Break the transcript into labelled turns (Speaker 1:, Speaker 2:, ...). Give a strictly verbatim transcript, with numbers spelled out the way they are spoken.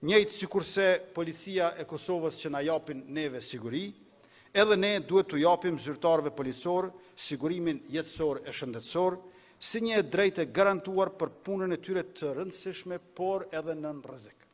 Speaker 1: Njëjtë sikurse policia e Kosovës që na japin neve siguri, edhe ne duhet t'u japim zyrtarëve policor sigurimin jetësor e shëndetësor, si një drejtë e garantuar për punën e tyre të rëndësishme, por edhe nën rrezik.